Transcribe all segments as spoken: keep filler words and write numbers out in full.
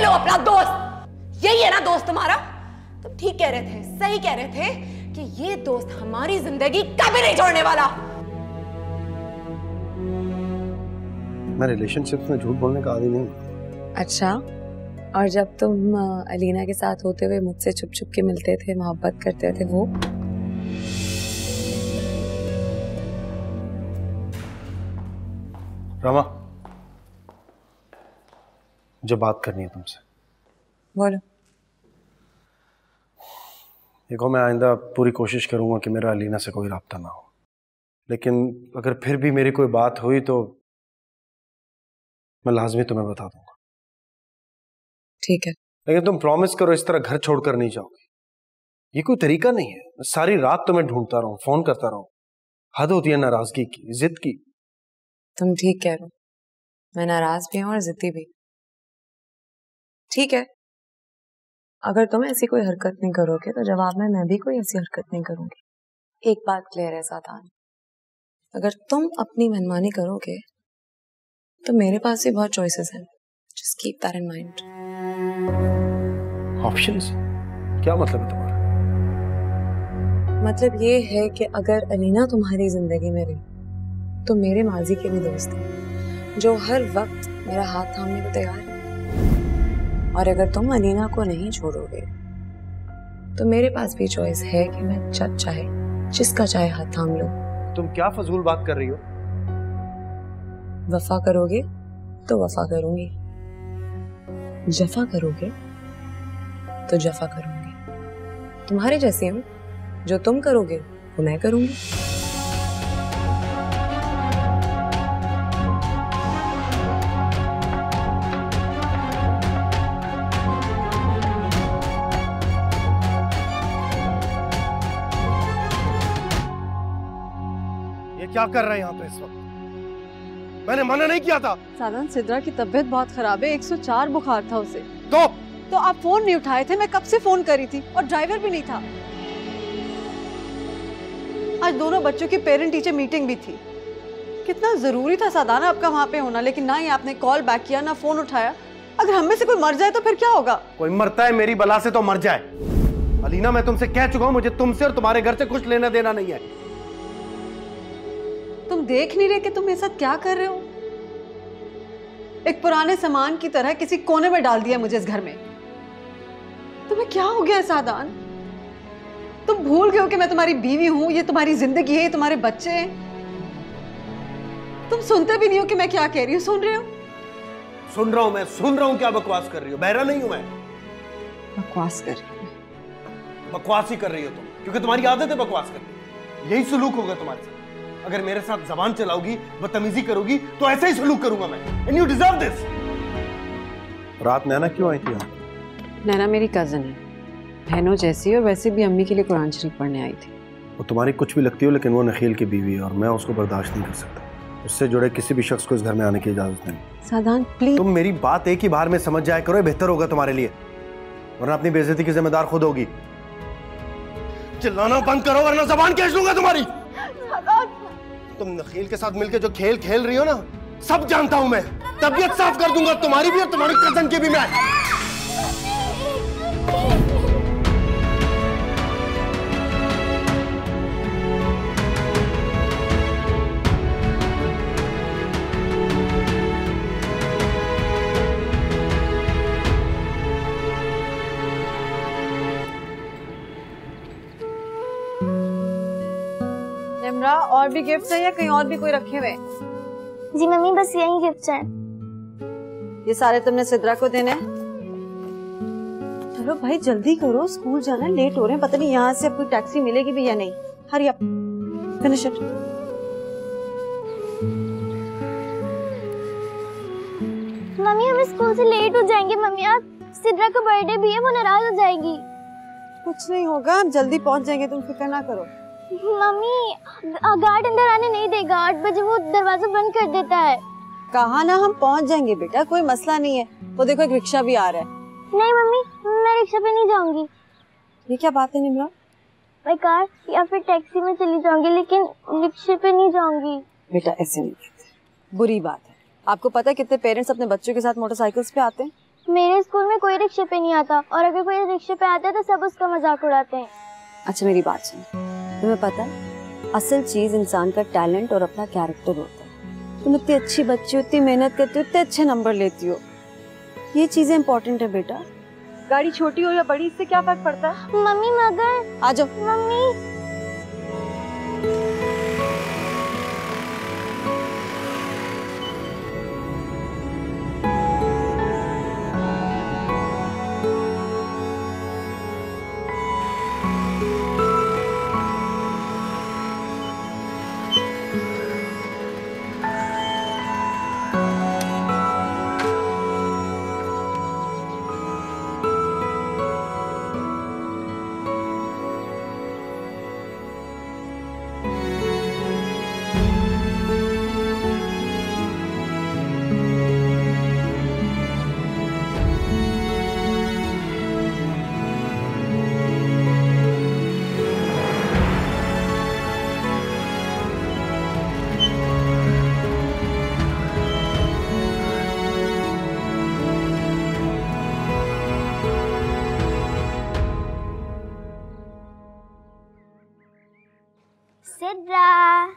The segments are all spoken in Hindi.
लो अपना दोस्त। यही है ना दोस्त तुम्हारा? तुम ठीक कह रहे थे, सही कह रहे थे कि ये दोस्त हमारी जिंदगी कभी नहीं छोड़ने वाला। मैं रिलेशनशिप में झूठ बोलने का आदी नहीं। अच्छा, और जब तुम अलीना के साथ होते हुए मुझसे छुप छुप के मिलते थे, मोहब्बत करते थे, वो? रमा, जो बात करनी है तुमसे। बोलो। देखो, मैं आइंदा पूरी कोशिश करूंगा कि मेरा अलीना से कोई राब्ता ना हो, लेकिन अगर फिर भी मेरी कोई बात हुई तो मैं लाजमी तुम्हें बता दूंगा। ठीक है, लेकिन तुम प्रॉमिस करो इस तरह घर छोड़कर नहीं जाओगी। ये कोई तरीका नहीं है। मैं सारी रात तुम्हें ढूंढता रहूं, फोन करता रहूं। हद होती है नाराजगी की, जिद की। तुम ठीक कह रहे हो, मैं नाराज भी हूं और जिद्दी भी। ठीक है, अगर तुम ऐसी कोई हरकत नहीं करोगे तो जवाब में मैं भी कोई ऐसी हरकत नहीं करूंगी। एक बात क्लियर है सादान, अगर तुम अपनी मनमानी करोगे तो मेरे पास भी बहुत चॉइसेस हैं। Just keep that in mind. Options? क्या मतलब है तुम्हारा? मतलब ये है कि अगर अलीना तुम्हारी जिंदगी में रही तो मेरे माजी के भी दोस्त हैं जो हर वक्त मेरा हाथ थामने को तैयार है, और अगर तुम अलीना को नहीं छोड़ोगे तो मेरे पास भी चॉइस है कि मैं जब चाहे जिसका चाहे हाथ थाम लूं। तुम क्या फजूल बात कर रही हो? वफा करोगे तो वफा करूंगी, जफा करोगे तो जफा करूंगी। तुम्हारे जैसे हूं, जो तुम करोगे वो मैं करूंगी। ये क्या कर रहे हैं यहाँ पे इस वक्त? मैंने मना नहीं किया था। सादान, सिद्रा की तबीयत बहुत खराब है, एक सौ चार बुखार था उसे। तो तो आप फोन नहीं उठाए थे, मैं कब से फोन करी थी, और ड्राइवर भी नहीं था। आज दोनों बच्चों की पेरेंट टीचर मीटिंग भी थी। कितना जरूरी था सादाना आपका वहाँ पे होना, लेकिन ना ही आपने कॉल बैक किया, ना फोन उठाया। अगर हम में से कोई मर जाए तो फिर क्या होगा? कोई मरता है मेरी बला से तो मर जाए। अलीना, मैं तुमसे कह चुका हूँ, मुझे तुमसे और तुम्हारे घर से कुछ लेना देना नहीं है। तुम देख नहीं रहे कि तुम मेरे साथ क्या कर रहे हो? एक पुराने सामान की तरह किसी कोने में डाल दिया मुझे इस घर में। तुम्हें क्या हो गया सादान? तुम भूल गए हो कि मैं तुम्हारी बीवी हूं, ये तुम्हारी जिंदगी है, ये तुम्हारे बच्चे हैं। तुम सुनते भी नहीं हो कि मैं क्या कह रही हूँ। सुन रहे हो? सुन रहा हूं, मैं सुन रहा हूं। क्या बकवास कर रही हो? बहरा नहीं हूं मैं। बकवास कर रही हूँ? बकवास ही कर रही हो तुम, क्योंकि तुम्हारी आदत है बकवास करनी। यही सलूक होगा तुम्हारे साथ। अगर मेरे साथ जबान चलाओगी, बदतमीजी करोगी, तो ऐसा ही सलूक करूंगा मैं। And you deserve this. रात नैना क्यों आई थी? नैना मेरी कजन है, बहनों जैसी, और वैसे भी अम्मी के लिए कुरान शरीफ पढ़ने आई थी। वो तुम्हारी कुछ भी लगती हो, लेकिन वो नखील की बीवी है और मैं उसको बर्दाश्त नहीं कर सकता। उससे जुड़े किसी भी शख्स को इस घर में आने की इजाजत नहीं। सादान प्लीज। तुम मेरी बात एक ही बार में समझ जाया करो, बेहतर होगा तुम्हारे लिए, वरना अपनी बेइज्जती की जिम्मेदार खुद होगी। चिल्लाना बंद करो वरना जबान खींच लूंगा तुम्हारी। तुम नखील के साथ मिलकर जो खेल खेल रही हो ना, सब जानता हूं मैं। तबीयत साफ कर दूंगा तुम्हारी भी और तुम्हारी कजन की भी मैं। निम्रा, और भी गिफ्ट है या कहीं और भी कोई रखे हुए? जी मम्मी, बस यही गिफ्ट है। ये सारे तुमने सिद्रा को देने? चलो भाई जल्दी करो, स्कूल जाना, लेट हो रहे हैं। पता नहीं यहाँ से अब कोई टैक्सी मिलेगी भी या नहीं। Hurry up, finish it. Mummy हम स्कूल से लेट हो जाएंगे। मम्मी आज सिद्रा का बर्थडे भी है, वो नाराज हो जाएगी। कुछ नहीं होगा, हम जल्दी पहुँच जाएंगे, तुम फिक्र ना करो। मम्मी गार्ड अंदर आने नहीं देगा, आठ बजे वो दरवाजा बंद कर देता है। कहा ना हम पहुंच जाएंगे बेटा, कोई मसला नहीं है। वो देखो एक रिक्शा भी आ रहा है। नहीं मम्मी, मैं रिक्शा पे नहीं जाऊंगी। ये क्या बात है निम्रा? मैं कार या फिर टैक्सी में चली जाऊंगी, लेकिन रिक्शे पे नहीं जाऊंगी। बेटा ऐसे नहीं कहते, बुरी बात है। आपको पता है कितने पेरेंट्स अपने बच्चों के साथ मोटरसाइकिल्स पे आते हैं? मेरे स्कूल में कोई रिक्शे पे नहीं आता, और अगर कोई रिक्शे पे आता है तो सब उसका मजाक उड़ाते हैं। अच्छा मेरी बात सुन, तुम्हें पता है असल चीज इंसान का टैलेंट और अपना कैरेक्टर होता है। तुम इतनी अच्छी बच्ची हो, इतनी मेहनत करती हो, इतने अच्छे नंबर लेती हो, ये चीजें इंपॉर्टेंट है बेटा। गाड़ी छोटी हो या बड़ी इससे क्या फर्क पड़ता है? मम्मी मगर आ जाओ। Mummy Sidra,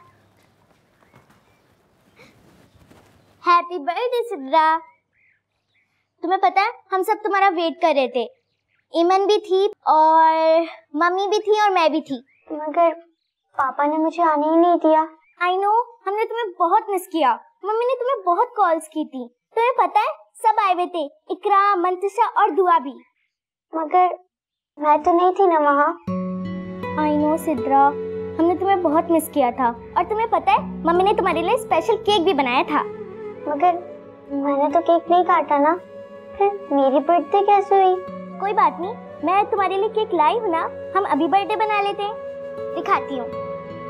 happy birthday Sidra. तुम्हें पता है हम सब तुम्हारा वेट कर रहे थे। इमन भी थी और मम्मी भी थी और मैं भी थी, मगर पापा ने मुझे आने ही नहीं दिया। आई नो, हमने तुम्हें बहुत मिस किया। मम्मी ने तुम्हें बहुत कॉल्स की थी। तुम्हें पता है सब आए हुए थे, इकरा, मंतशा और दुआ भी, मगर मैं तो नहीं थी ना वहाँ। आई नो सिद्रा, हमने तुम्हें बहुत मिस किया था। और तुम्हें पता है मम्मी ने तुम्हारे लिए स्पेशल केक भी बनाया था, मगर मैंने तो केक नहीं काटा ना, फिर मेरी बर्थडे कैसे हुई? कोई बात नहीं, मैं तुम्हारे लिए केक लाई हूँ ना, हम अभी बर्थडे बना लेते हैं। दिखाती हूँ,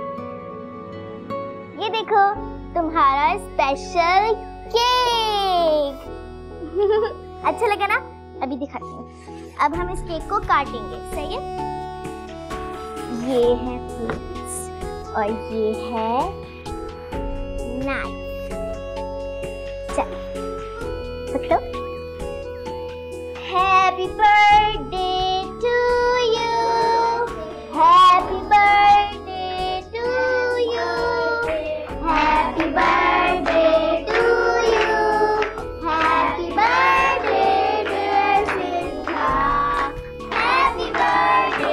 ये देखो तुम्हारा स्पेशल केक। अच्छा लगा ना? अभी दिखाती हूँ। अब हम इस केक को काटेंगे, सही है? ये है फ्रूट्स और ये है नाइफ। चल पकड़ो। Happy birthday to you, happy birthday to you, happy birthday to you, happy birthday dear Siddha, happy birthday.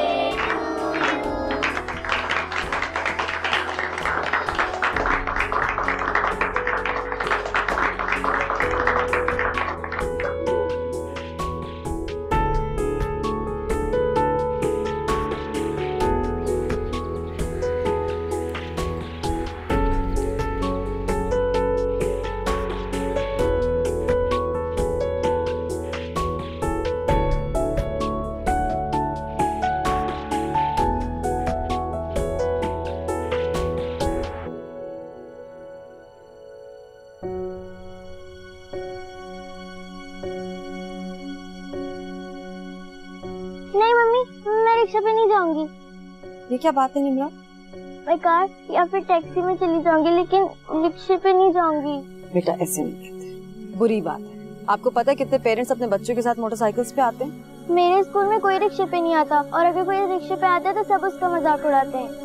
नहीं मम्मी, मैं रिक्शा पे नहीं जाऊंगी। ये क्या बात है निम्रा? मैं कार या फिर टैक्सी में चली जाऊंगी, लेकिन रिक्शे पे नहीं जाऊंगी। बेटा ऐसे नहीं कहते, बुरी बात है। आपको पता है कितने पेरेंट्स अपने बच्चों के साथ मोटरसाइकिल्स पे आते हैं? मेरे स्कूल में कोई रिक्शे पे नहीं आता, और अगर कोई रिक्शे पे आता है तो सब उसका मजाक उड़ाते हैं।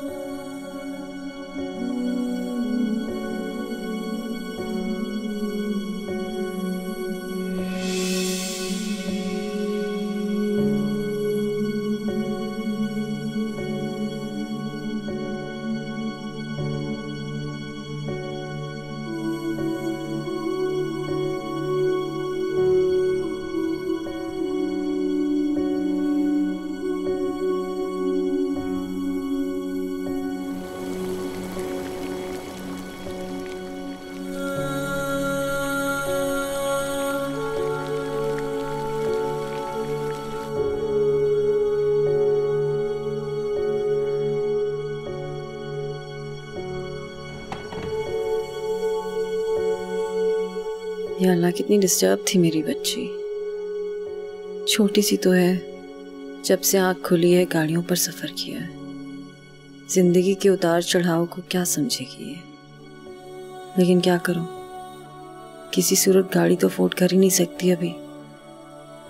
या अल्लाह कितनी डिस्टर्ब थी मेरी बच्ची। छोटी सी तो है, जब से आँख खुली है गाड़ियों पर सफ़र किया है। जिंदगी के उतार चढ़ाव को क्या समझेगी ये। लेकिन क्या करूं, किसी सूरत गाड़ी तो अफोर्ड कर ही नहीं सकती अभी।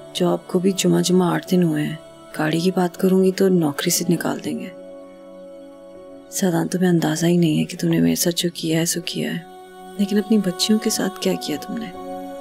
जॉब को भी जुमा जुमा आठ दिन हुए हैं। गाड़ी की बात करूंगी तो नौकरी से निकाल देंगे। सादान, तुम्हें अंदाजा ही नहीं है कि तुमने मेरे साथ जो किया है सो किया है, लेकिन अपनी बच्चियों के साथ क्या किया तुमने।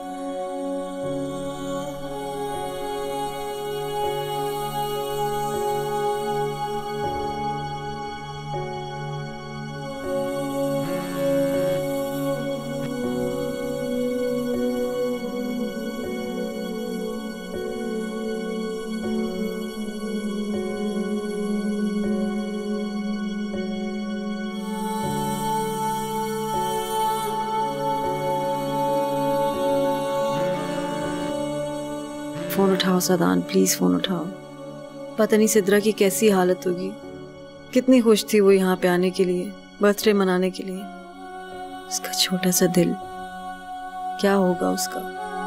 फोन उठाओ सादान, प्लीज फोन उठाओ। पता नहीं सिद्रा की कैसी हालत होगी। कितनी खुश थी वो यहाँ पे आने के लिए, बर्थडे मनाने के लिए। उसका छोटा सा दिल, क्या होगा उसका।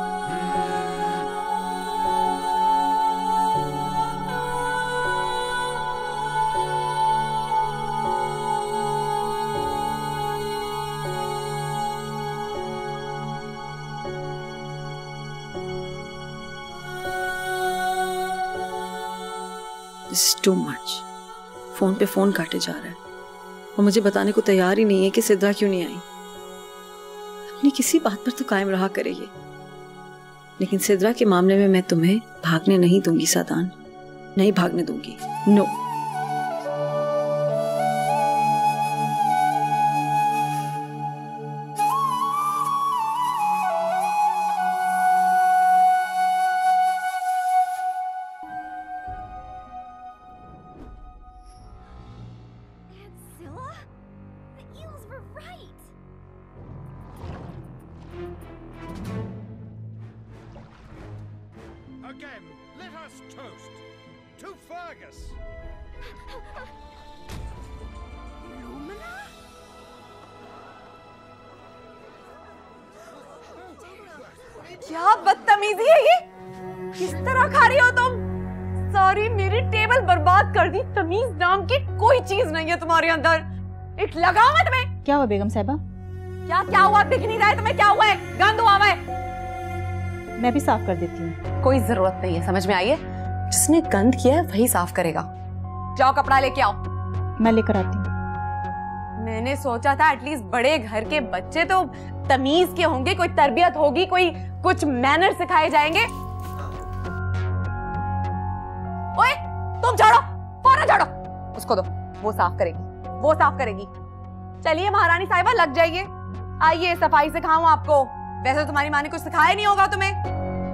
This is too much. Phone पे फोन काटे जा रहा है और मुझे बताने को तैयार ही नहीं है कि सिद्रा क्यों नहीं आई। अपनी किसी बात पर तो कायम रहा करेगी, लेकिन सिद्रा के मामले में मैं तुम्हें भागने नहीं दूंगी सादान, नहीं भागने दूंगी। No no. Again, let us toast to Fergus. Lumina? क्या बदतमीजी है ये? किस तरह खा रही हो तुम? सारी मेरी टेबल बर्बाद कर दी। तमीज नाम की कोई चीज नहीं है तुम्हारे अंदर। एक लगाओ मैं तुम्हें। क्या हुआ बेगम साहिबा? क्या क्या हुआ? दिख नहीं रहा है तुम्हें क्या हुआ है? गंद हुआ है। मैं भी साफ कर देती हूँ। कोई जरूरत नहीं है, समझ में आई है? जिसने गंद किया है वही साफ करेगा। जाओ कपड़ा लेके आओ। मैं लेकर आती हूँ। मैंने सोचा था एटलीस्ट बड़े घर के बच्चे तो तमीज के होंगे, कोई तरबियत होगी, कोई कुछ मैनर सिखाए जाएंगे। ओए, तुम झाड़ो, फौरन झाड़ो। उसको दो, वो साफ करेगी, वो साफ करेगी। चलिए महारानी साहिबा, लग जाइए। आइए सफाई सिखाऊं आपको। वैसे तुम्हारी माँ ने कुछ सिखाया नहीं होगा तुम्हें।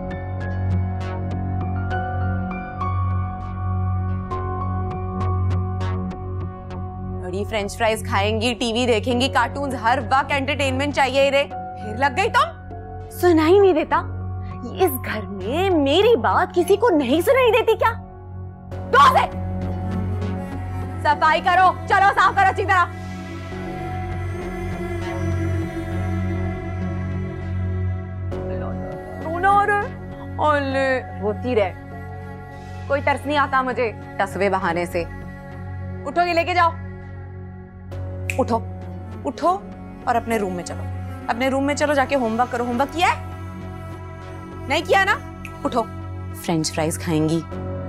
बड़ी फ्रेंच फ्राइज खाएंगी, टीवी देखेंगी, कार्टून्स, हर वक्त एंटरटेनमेंट चाहिए इन्हें। फिर लग गई तुम। सुनाई नहीं देता? इस घर में मेरी बात किसी को नहीं सुनाई देती क्या? दो से सफाई करो, चलो साफ करो अच्छी तरह। रोती रहे, कोई तरस नहीं आता मुझे टसवे बहाने से। उठो, ये लेके जाओ। उठो उठो और अपने रूम में चलो, अपने रूम में चलो, जाके होमवर्क करो। होमवर्क किया है? नहीं किया ना? उठो। फ्रेंच फ्राइज खाएंगी।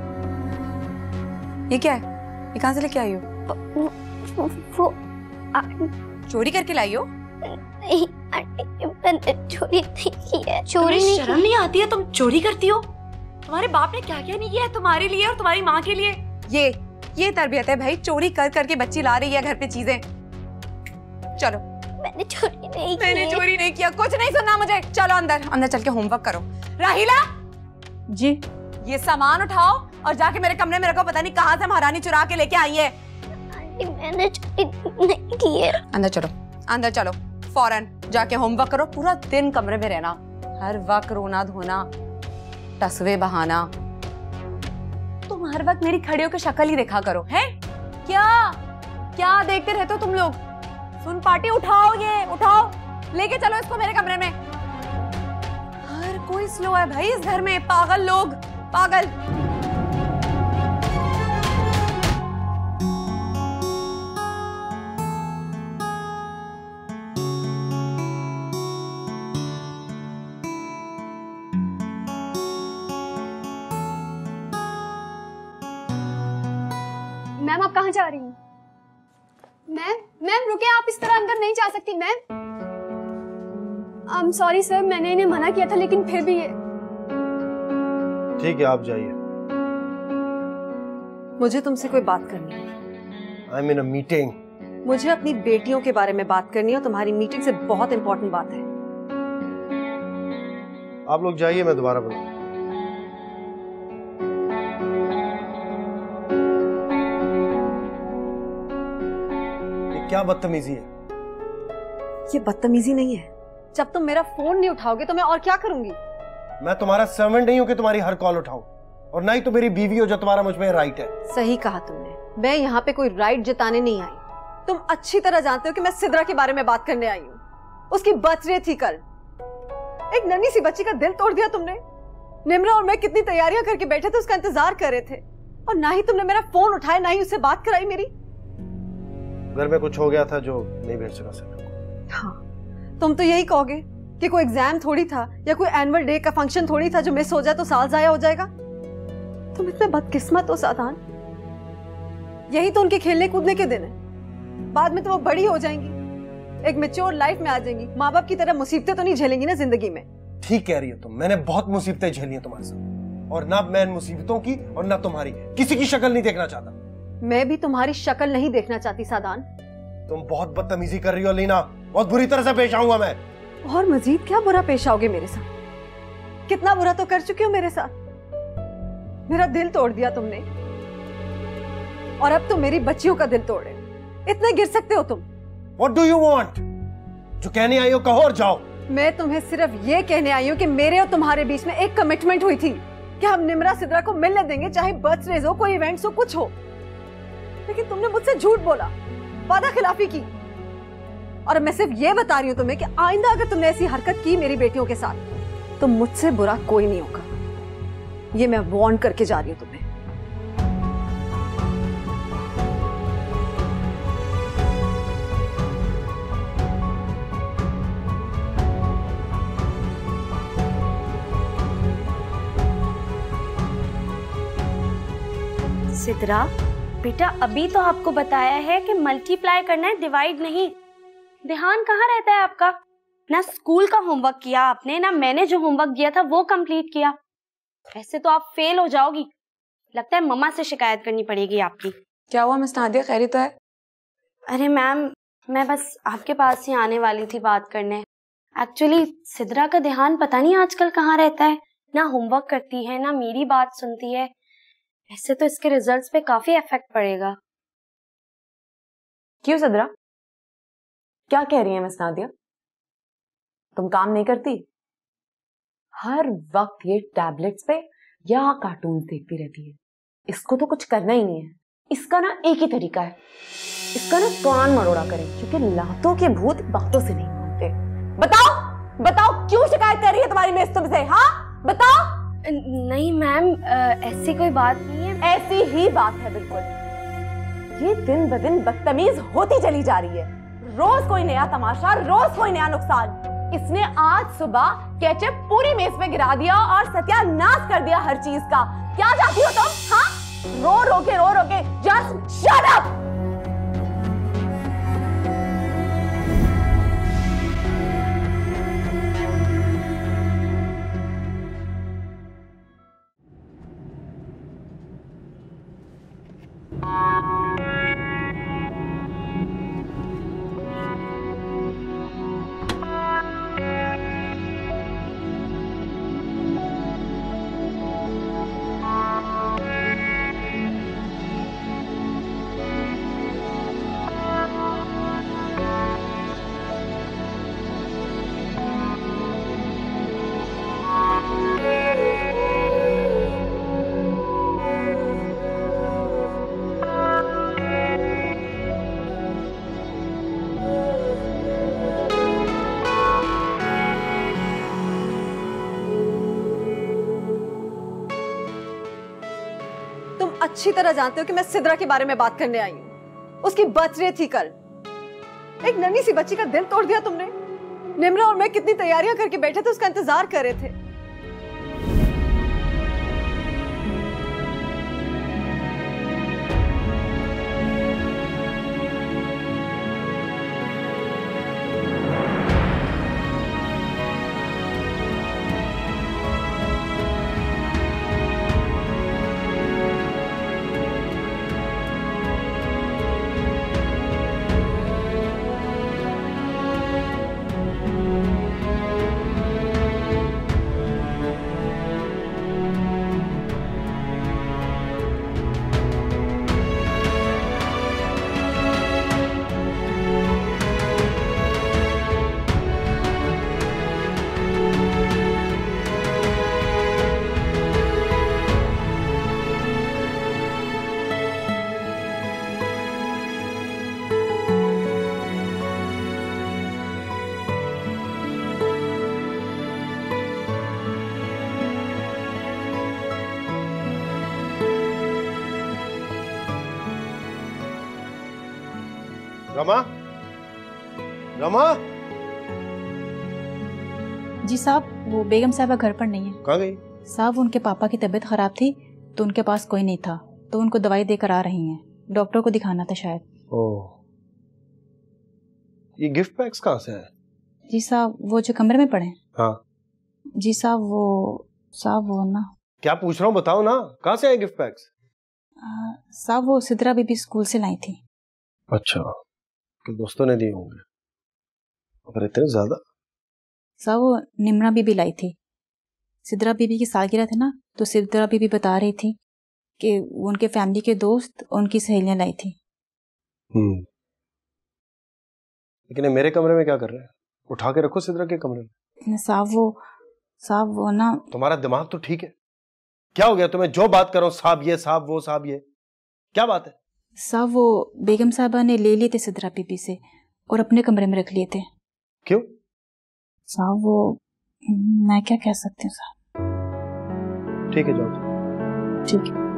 ये क्या है? ये कहां से लेके आई हो? वो चोरी करके लाई हो? नहीं आंटी, मैंने चोरी नहीं की है। चोरी नहीं, शर्म नहीं आती है? तुम चोरी करती हो? तुम्हारे बाप ने क्या क्या नहीं किया है तुम्हारे लिए और तुम्हारी माँ के लिए? ये ये तरबियत है भाई, चोरी कर करके बच्ची ला रही है घर पे चीजें। चलो। मैंने चोरी नहीं की। मैंने चोरी नहीं किया, कुछ नहीं सुनना मुझे। चलो अंदर, अंदर चल के होमवर्क करो। राहिला जी। ये सामान उठाओ और जाके मेरे कमरे में रखो। पता नहीं कहाँ से महारानी चुरा के लेके आई है। आंटी मैंने चोरी नहीं की है। अंदर चलो, अंदर चलो, फौरन जाके होमवर्क करो। पूरा दिन कमरे में रहना, हर वक्त रोना धोना, टसवे बहाना। तुम हर वक्त मेरी खड़ी होकर शक्ल ही देखा करो, हैं? क्या क्या देखते रहते हो तुम लोग? सुन पार्टी, उठाओ, ये उठाओ, लेके चलो इसको मेरे कमरे में। हर कोई स्लो है भाई इस घर में, पागल लोग, पागल। मैम आप कहाँ जा रही हैं? मैम मैम रुके, आप इस तरह अंदर नहीं जा सकती ma'am. I am sorry sir, मैंने इन्हें मना किया था लेकिन फिर भी ये। ठीक है आप जाइए। मुझे तुमसे कोई बात करनी है। I am in a meeting. मुझे अपनी बेटियों के बारे में बात करनी है और तुम्हारी मीटिंग से बहुत इंपॉर्टेंट बात है। आप लोग जाइए, मैं दोबारा बुलाऊं। ये क्या बदतमीजी है? ये बदतमीजी नहीं है। जब तुम मेरा फोन नहीं उठाओगे तो मैं और क्या करूंगी? मैं तुम्हारा सर्वेंट नहीं हूं कि तुम्हारी हर कॉल उठाऊं, और ना ही तो मेरी बीवी हो जो तुम्हारा मुझ पे राइट है। सही कहा तुमने, मैं यहाँ पे कोई राइट जताने नहीं आई। तुम अच्छी तरह जानते हो कि मैं सिद्रा के बारे में बात करने आई हूँ। उसकी बर्थडे थी कल। एक नन्ही सी बच्ची का दिल तोड़ दिया तुमने। निम्रा और मैं कितनी तैयारियां करके बैठे थे, उसका इंतजार कर रहे थे, और ना ही तुमने मेरा फोन उठाया, ना ही उससे बात कराई मेरी। घर में कुछ हो गया था जो नहीं भेज सका सर। हाँ, तुम तो यही कहोगे कि कोई एग्जाम थोड़ी था या कोई एनुअल डे का फंक्शन थोड़ी था जो मिस हो जाए तो साल जाया हो जाएगा। तुम इतने बदकिस्मत हो सादान। यही तो उनके खेलने कूदने के दिन है। बाद में तो वो बड़ी हो जाएंगी, एक मैच्योर लाइफ में आ जाएंगी। माँ बाप की तरह मुसीबतें तो नहीं झेलेंगी ना जिंदगी में। ठीक कह रही हो तुम, मैंने बहुत मुसीबतें झेली हैं तुम्हारे साथ, और ना मैं इन मुसीबतों की और ना तुम्हारी किसी की शक्ल नहीं देखना चाहता। मैं भी तुम्हारी शक्ल नहीं देखना चाहती सादान। तुम बहुत बदतमीजी कर रही हो लीना, बहुत बुरी तरह से पेश आऊंगा मैं। और मजीद क्या बुरा पेश आओगे मेरे साथ? कितना बुरा तो कर चुके हो मेरे साथ। मेरा दिल तोड़ दिया तुमने, और अब तुम मेरी बच्चियों का दिल तोड़ रहे हो। इतने गिर सकते हो तुम? What do you want? जो कहने आई हो कहो और जाओ। मैं तुम्हें सिर्फ ये कहने आई हूँ कि मेरे और तुम्हारे बीच में एक कमिटमेंट हुई थी कि हम निम्रा सिद्रा को मिलने देंगे, चाहे बर्थडे हो, कोई इवेंट्स हो, कुछ हो। लेकिन तुमने मुझसे झूठ बोला, वादा खिलाफी की। और मैं सिर्फ ये बता रही हूँ तुम्हें कि आइंदा अगर तुमने ऐसी हरकत की मेरी बेटियों के साथ तो मुझसे बुरा कोई नहीं होगा। ये मैं वार्न करके जा रही हूँ तुम्हें। सिद्रा बेटा, अभी तो आपको बताया है कि मल्टीप्लाई करना है, डिवाइड नहीं। ध्यान कहाँ रहता है आपका? ना स्कूल का होमवर्क किया आपने, ना मैंने जो होमवर्क दिया था वो कंप्लीट किया। ऐसे तो आप फेल हो जाओगी। लगता है मम्मा से शिकायत करनी पड़ेगी आपकी। क्या हुआ मिस नादिया, खैरियत है? अरे मैम, मैं बस आपके पास ही आने वाली थी बात करने। एक्चुअली सिद्रा का ध्यान पता नहीं आजकल कहाँ रहता है, ना होमवर्क करती है ना मेरी बात सुनती है। ऐसे तो इसके रिजल्ट्स पे काफी इफेक्ट पड़ेगा। क्यों सिद्रा, क्या कह रही है मिस नादिया? तुम काम नहीं करती? हर वक्त ये टैबलेट्स पे या कार्टून देखती रहती है। इसको तो कुछ करना ही नहीं है। इसका ना एक ही तरीका है, इसका ना कान मरोड़ा करें, क्योंकि लातों के भूत बातों से नहीं मानते। बताओ बताओ क्यों शिकायत कर रही है तुम्हारी मिस तुमसे? हाँ बताओ। नहीं मैम, ऐसी कोई बात नहीं है। ऐसी ही बात है बिल्कुल। ये दिन ब दिन बदतमीज होती चली जा रही है। रोज कोई नया तमाशा, रोज कोई नया नुकसान। इसने आज सुबह केचप पूरी मेज पे गिरा दिया और सत्यानाश कर दिया हर चीज का। क्या चाहती हो तुम? हाँ, रो रो के रो रो के जस्ट शट अप। अच्छी तरह जानते हो कि मैं सिद्रा के बारे में बात करने आई हूँ। उसकी बर्थडे थी कल। एक नन्ही सी बच्ची का दिल तोड़ दिया तुमने। निम्रा और मैं कितनी तैयारियां करके बैठे थे, उसका इंतजार कर रहे थे। रमा, रमा। जी साहब, वो बेगम साहबा घर पर नहीं है। कहाँ गई? साहब, उनके पापा की तबीयत खराब थी तो उनके पास कोई नहीं था, तो उनको दवाई देकर आ रही हैं। डॉक्टर को दिखाना था शायद। ओह, ये गिफ्ट पैक्स कहाँ से है? जी साहब, वो जो कमरे में पड़े हैं। हाँ जी साहब, वो साहब वो ना। क्या पूछ रहा हूँ, बताओ ना, कहाँ से आए गिफ्ट पैक्स? साहब, वो सिद्रा बीबी स्कूल से लाई थी। अच्छा, तो दोस्तों ने दिए होंगे। अगर इतने ज्यादा? साहब, वो निम्रा बीबी लाई थी। सिद्रा बीबी की सालगिरह थी ना, तो सिद्रा बीबी बता रही थी कि उनके फैमिली के दोस्त उनकी सहेलियां लाई थी। हम्म। लेकिन ये मेरे कमरे में क्या कर रहे हैं? उठा के रखो सिद्रा के कमरे में। साहब वो साहब वो ना। तुम्हारा दिमाग तो ठीक है? क्या हो गया तुम्हें? जो बात करो साहब ये साहब वो साहब ये, क्या बात है? साहब, वो बेगम साहबा ने ले लिए थे सिद्रा बीबी से और अपने कमरे में रख लिए थे। क्यों? साहब, वो मैं क्या कह सकती हूँ साहब। ठीक है, जाओ। ठीक है।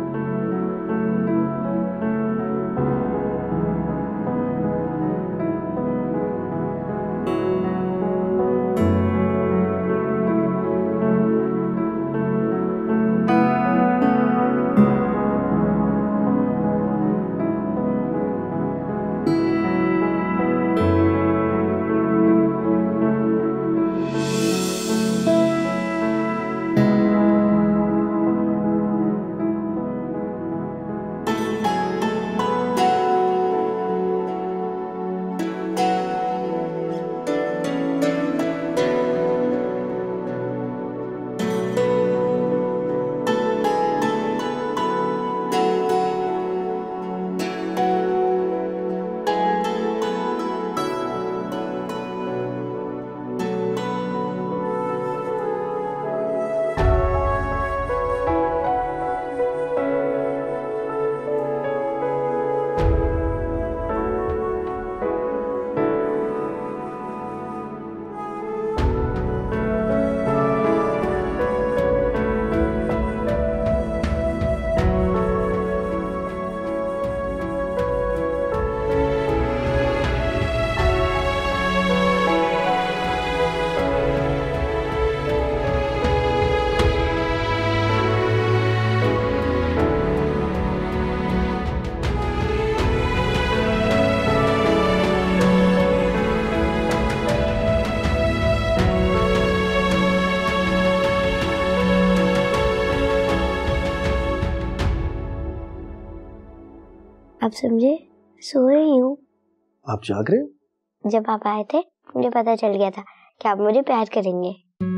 आप समझे? सो रही हूँ। आप जाग रहे हो? जब आप आए थे मुझे पता चल गया था कि आप मुझे प्यार करेंगे।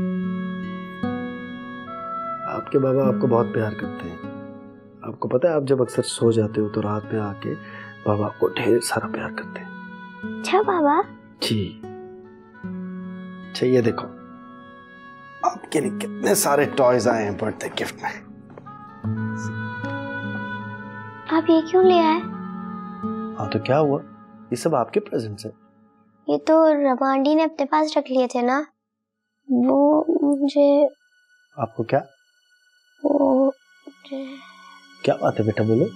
आपके बाबा आपको बहुत प्यार करते हैं। आपको पता है, आप जब अक्सर सो जाते हो तो रात में आके बाबा आपको ढेर सारा प्यार करते हैं। अच्छा बाबा जी। अच्छा, ये देखो आपके लिए कितने सारे टॉयज आए हैं बर्थडे गिफ्ट में। आप ये क्यों ले आए? हाँ तो क्या हुआ, ये सब आपके प्रेजेंट्स है। ये तो रमांडी ने अपने पास रख लिए थे ना, वो मुझे। आपको क्या? वो मुझे। क्या बात है बेटा, बोलो।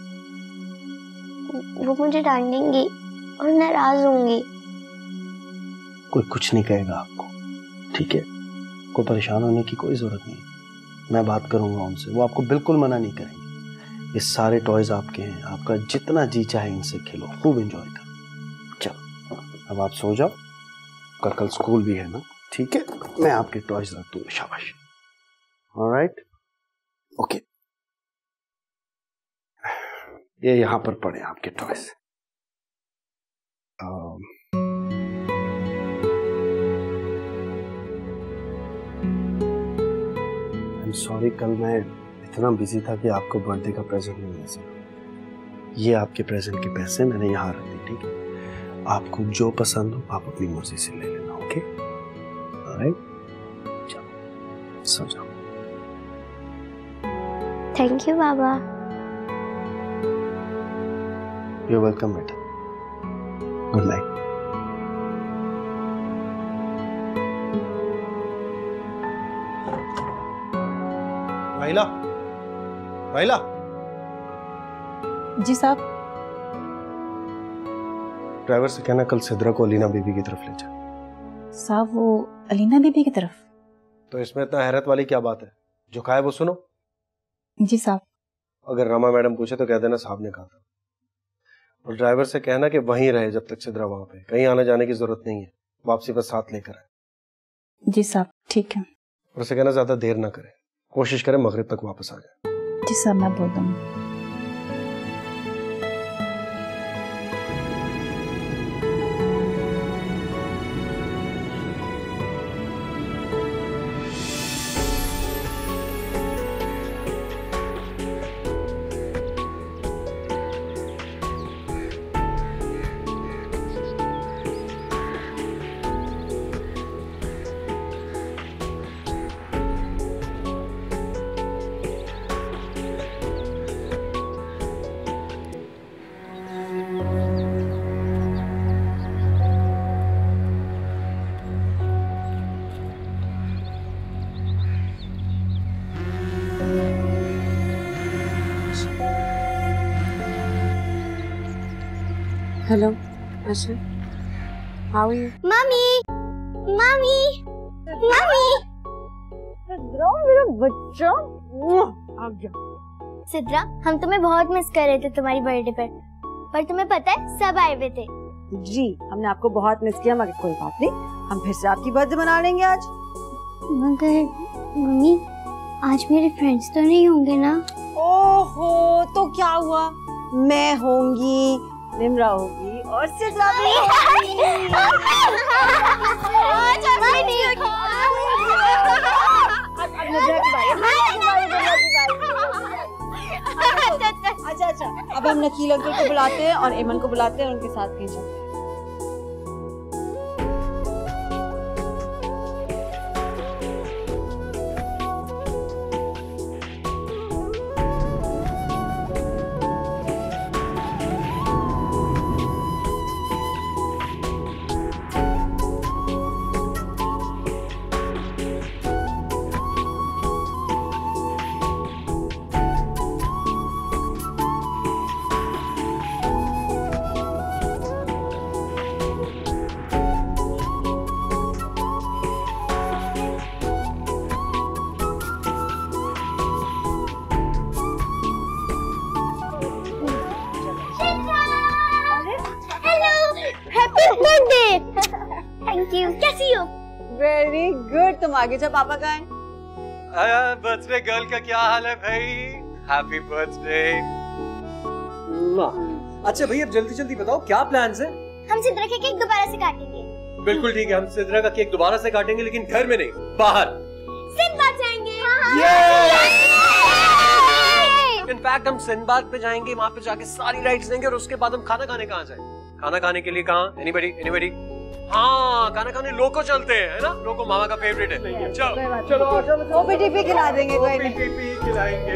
वो मुझे डांटेंगी और नाराज होंगी। कोई कुछ नहीं कहेगा आपको, ठीक है? कोई परेशान होने की कोई जरूरत नहीं, मैं बात करूंगा उनसे, वो आपको बिल्कुल मना नहीं करेंगे। ये सारे टॉयज आपके हैं, आपका जितना जी चाहे इनसे खेलो, खूब एंजॉय करो। चलो अब आप सो जाओ, कल कल स्कूल भी है ना, ठीक है? मैं आपके टॉयज रख दूंगा। शाबाश। Alright, okay. ये यहां पर पड़े आपके टॉयज। आई एम सॉरी, कल मैं इतना बिजी था कि आपको बर्थडे का प्रेजेंट नहीं दे सका। ये आपके प्रेजेंट के पैसे मैंने यहाँ रख दिए, ठीक है? आपको जो पसंद हो आप अपनी मर्जी से ले लेना, ओके? ऑलराइट, चलो सो जाओ। थैंक यू बाबा। यू आर वेलकम बेटा। Good night. महिला, महिला। जी साहब। ड्राइवर से कहना कल सिद्रा को अलीना बीबी की तरफ ले जाए। साहब वो अलीना बीबी की तरफ? तो इसमें इतना हैरत वाली क्या बात है? जो कहा है वो सुनो। जी साहब। अगर रमा मैडम पूछे तो कह देना साहब ने कहा था। और ड्राइवर से कहना कि वहीं रहे जब तक सिद्रा वहां पे, कहीं आने जाने की जरूरत नहीं है, वापसी पर साथ लेकर आए। जी साहब ठीक है। और उसे कहना ज्यादा देर ना करे, कोशिश करे मगरिब तक वापस आ जाए। जी साहब मैं बोल दूंगी। Hello, Asha. How are you? Mummy, mummy, mummy. मेरा बच्चा। अब जा। सिद्रा, हम तुम्हें बहुत मिस कर रहे थे तुम्हारी बर्थडे पर, पर तुम्हें पता है सब आए हुए थे। जी, हमने आपको बहुत मिस किया, मगर कोई बात नहीं, हम फिर से आपकी बर्थडे मना लेंगे आज। मगर मम्मी, आज मेरे फ्रेंड्स तो नहीं होंगे ना? ओहो, तो क्या हुआ? मैं होंगी, निम्रा होगी और सिद्रा भी होगी। अच्छा अच्छा, अब हम नकील अंकल को बुलाते हैं और एमन को बुलाते हैं, उनके साथ कहीं जाते हैं। Thank you. कैसी हो? Very good. तुम आगे जा, पापा कहाँ हैं? बर्थडे गर्ल का क्या हाल है भाई? Happy birthday. अच्छा भाई, अब जल्दी जल्दी बताओ क्या प्लान्स हैं? हम सिद्रा के केक दोबारा से काटेंगे। बिल्कुल ठीक है, हम सिद्रा का केक दोबारा से काटेंगे, लेकिन घर में नहीं, बाहर। सिंदबाद जाएंगे। इनफैक्ट हम सिंदबाद पे जाएंगे, वहाँ पे जाके सारी राइड्स लेंगे और उसके बाद हम खाना खाने कहाँ जाएंगे? खाना खाने के लिए कहाँ? Anybody anybody? हाँ, खाना खाने लोको चलते हैं, है ना? लोको मामा का फेवरेट है। चलो चलो चलो, ओपीटीपी खिला देंगे, कोई नहीं। ओपीटीपी खिलाएंगे।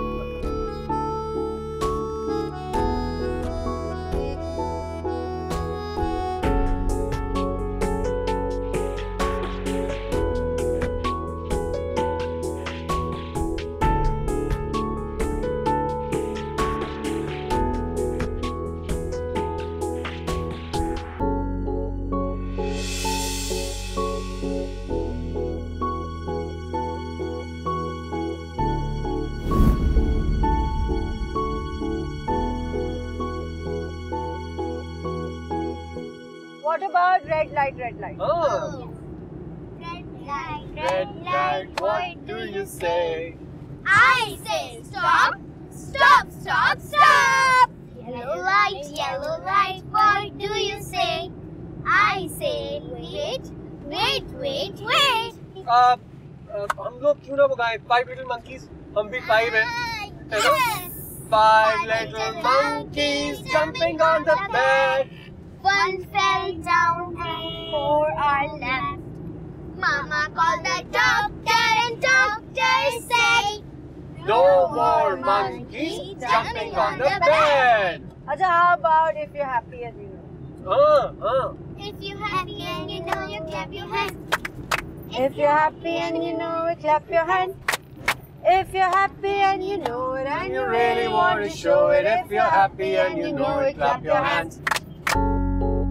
What about red light, red light? Oh. Red light, Red light, what do you say? I say stop, stop, stop, stop. Yellow light, yellow light, what do you say? I say wait, wait, wait, wait. Uh, uh, हम लोग क्यों ना वो गाएं Five Little Monkeys? हम भी five हैं, है ना? Five little monkeys jumping on the bed. One fell down and four are left. Mama called the doctor and doctor said, No more monkeys jumping on the bed. अच्छा, how about if you're happy and you know? हाँ हाँ. If you're happy and you know, you clap your hands. If you're happy and you know it, clap your hands. If you're happy and you know it, and you really want to show it. If you're happy and you know it, clap your hands.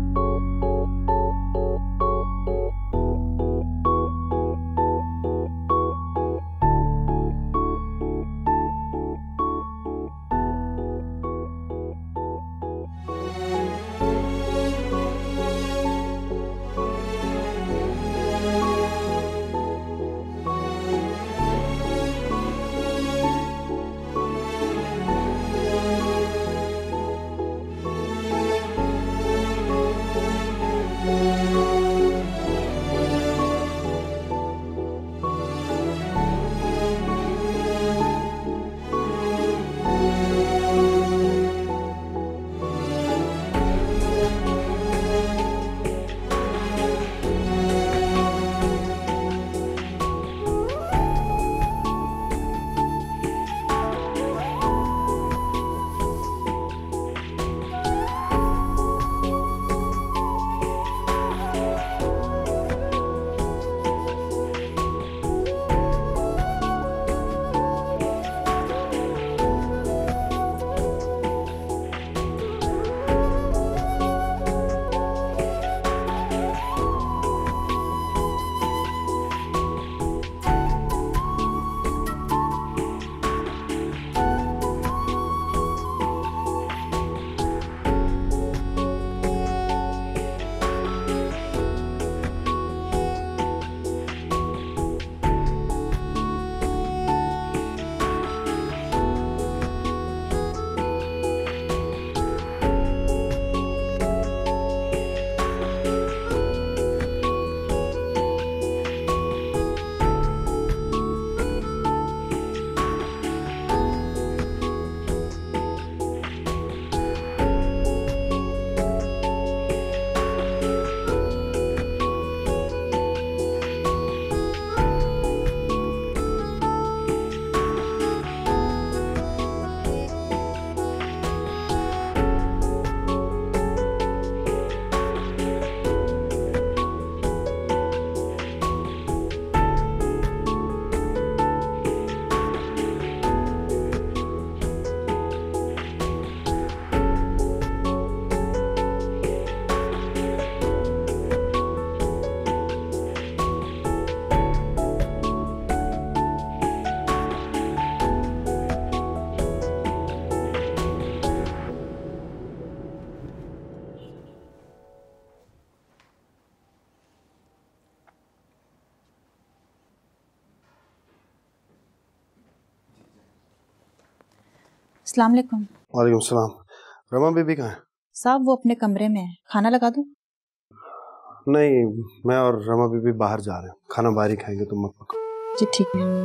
अस्सलाम वालेकुम। वालेकुम सलाम। रमा बेबी कहाँ है? साहब वो अपने कमरे में है, खाना लगा दूं? नहीं, मैं और रमा बेबी बाहर जा रहे हैं, खाना बाहर ही खाएंगे, तुम मत पकाओ। जी ठीक है।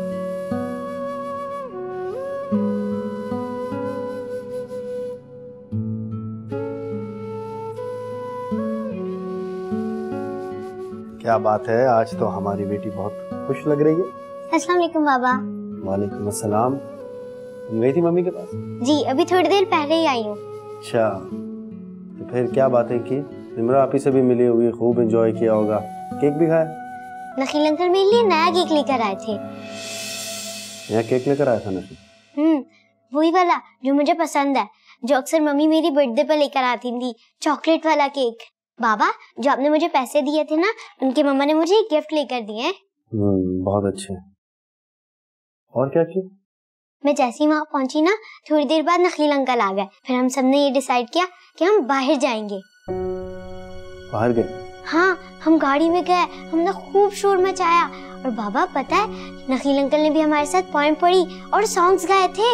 क्या बात है, आज तो हमारी बेटी बहुत खुश लग रही है। अस्सलाम वालेकुम बाबा। वालेकुम अस्सलाम। तुम गई थी मम्मी के पास? जी अभी थोड़ी देर पहले ही आई हूँ। अच्छा, तो फिर क्या बातें की? निम्रा आपी से भी मिली होगी, खूब एंजॉय किया होगा, केक भी खाया? नखील अंकल मेरे लिए नया केक लेकर आए थे। नया केक लेकर आया था नखील? हम्म, वही वाला जो मुझे पसंद है, जो अक्सर मम्मी मेरी बर्थडे पर लेकर आती थी, चॉकलेट वाला केक। बाबा, जो आपने मुझे पैसे दिए थे ना, उनके मम्मा ने मुझे एक गिफ्ट लेकर दिए। हम्म, बहुत अच्छे। और क्या किया? मैं जैसे ही वहाँ पहुंची ना, थोड़ी देर बाद नखील अंकल आ गए। फिर हम सबने ये डिसाइड किया कि हम बाहर जाएंगे। बाहर गए? हाँ, हम गाड़ी में गए, हमने खूब शोर मचाया। और बाबा पता है, नखील अंकल ने भी हमारे साथ पोएम पढ़ी और सॉन्ग्स गाए थे।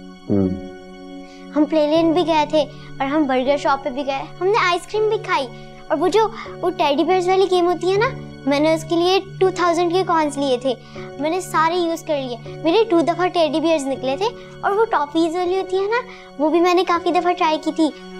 हम प्लेलैंड भी गए थे और हम बर्गर शॉप पे भी गए, हमने आइसक्रीम भी खाई। और वो जो वो टेडी बेयर्स वाली गेम होती है ना, मैंने उसके लिए टू थाउजेंड के कॉइन्स लिए थे, मैंने सारे यूज कर लिए। मेरे टू दफा टेडी बियर्स निकले थे। और वो टॉफीज वाली होती है ना, वो भी मैंने काफी दफा ट्राई की थी,